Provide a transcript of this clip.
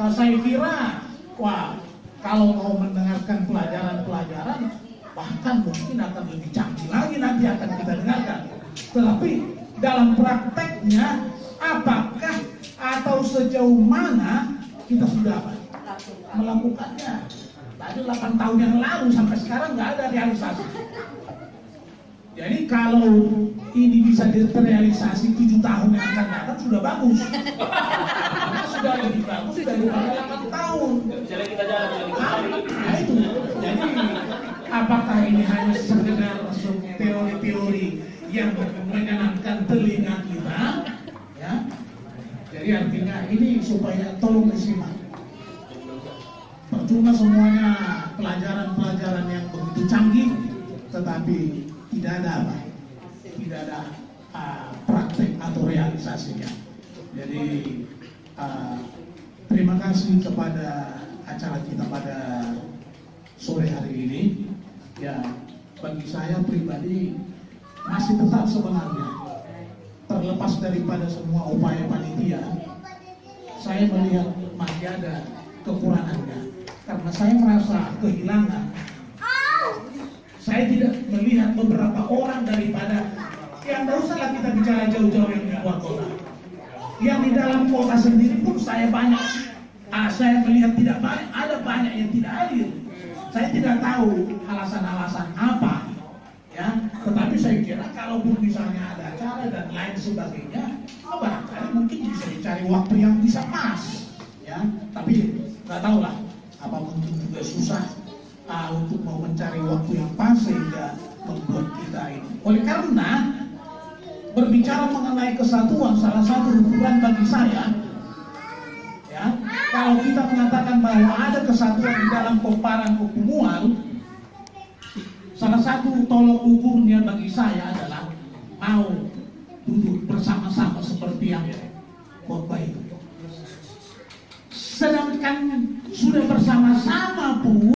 Saya kira, wah, kalau mau mendengarkan pelajaran-pelajaran, bahkan mungkin akan lebih canggih lagi nanti akan kita dengarkan. Tetapi dalam prakteknya, apakah atau sejauh mana kita sudah melakukannya? Tadi 8 tahun yang lalu sampai sekarang nggak ada realisasi. Jadi kalau ini bisa terrealisasi 7 tahun yang akan datang sudah bagus. Sudah lebih bagus daripada 8 tahun. Misalnya kita jalan Nah itu. Jadi apakah ini hanya sekedar teori-teori yang menyenangkan telinga kita? Ya. Jadi artinya ini supaya tolong disimak. Percuma semuanya pelajaran-pelajaran yang begitu canggih, tetapi tidak ada apa? Tidak ada praktek atau realisasinya. Jadi terima kasih kepada acara kita pada sore hari ini. Ya, bagi saya pribadi masih tetap sebenarnya terlepas daripada semua upaya panitia, saya melihat masih ada kekurangannya karena saya merasa kehilangan. Saya tidak melihat beberapa orang daripada yang tidak usahlah kita bicara jauh-jauh yang di luar kota. Yang di dalam kota sendiri pun saya banyak, saya melihat tidak banyak, ada banyak yang tidak hadir. Saya tidak tahu alasan-alasan apa, ya. Tetapi saya kira kalaupun misalnya ada acara dan lain sebagainya, barangkali mungkin bisa dicari waktu yang bisa pas, ya. Tapi nggak tahu lah, apa mungkin juga susah untuk mau mencari waktu yang pas sehingga membuat kita ini. Oleh karena berbicara mengenai kesatuan, salah satu ukuran bagi saya, ya, kalau kita mengatakan bahwa ada kesatuan di dalam komparan kuku Mual, salah satu tolok ukurnya bagi saya adalah mau duduk bersama-sama seperti yang khotbah itu. Sedangkan sudah bersama-sama pun